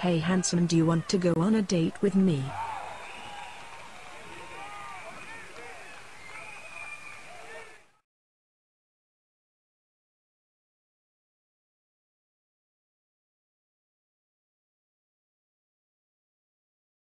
Hey handsome, do you want to go on a date with me?